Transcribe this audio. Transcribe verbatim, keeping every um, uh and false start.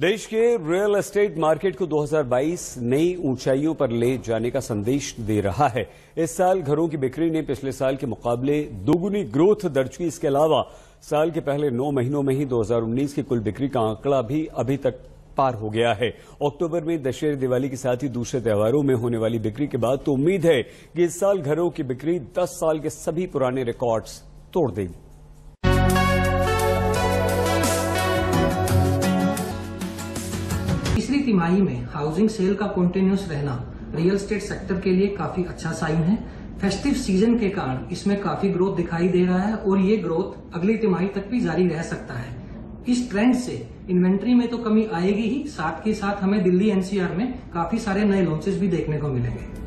देश के real estate market को दो हज़ार बाईस नई ऊंचाइयों पर ले जाने का संदेश दे रहा है। इस साल घरों की बिक्री ने पिछले साल के मुकाबले दोगुनी ग्रोथ दर्ज की। इसके अलावा साल के पहले नौ महीनों में ही दो हज़ार उन्नीस की कुल बिक्री का आंकड़ा भी अभी तक पार हो गया है। अक्टूबर में दशहरे दिवाली के साथ ही दूसरे त्योहारों में होने वाली बिक्री के बाद तो उम्मीद है कि इस साल घरों की बिक्री दस साल के सभी पुराने रिकॉर्ड्स तोड़ देगी। तीसरी तिमाही में हाउसिंग सेल का कंटिन्यूस रहना रियल एस्टेट सेक्टर के लिए काफी अच्छा साइन है। फेस्टिव सीजन के कारण इसमें काफी ग्रोथ दिखाई दे रहा है और ये ग्रोथ अगली तिमाही तक भी जारी रह सकता है। इस ट्रेंड से इन्वेंट्री में तो कमी आएगी ही, साथ के साथ हमें दिल्ली एनसीआर में काफी सारे नए लॉन्चेस भी देखने को मिलेंगे।